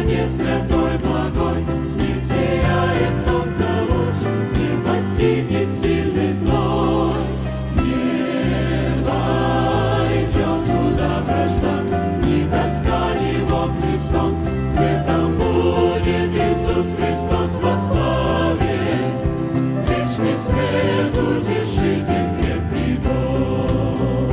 не святой благой, не сияет солнце луч, не постигнет сильный зной. Не войдет туда вражда, ни тоска, ни вопли стон, светом будет Иисус Христос во славе, вечный свет, утешитель, крепкий Бог.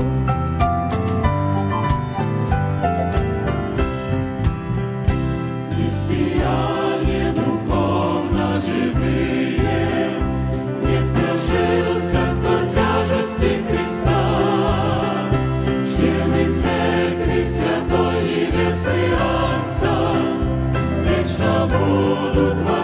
Христиане духовно живые, не страшился кто тяжести креста, члены церкви святой невесты Отца вечно будут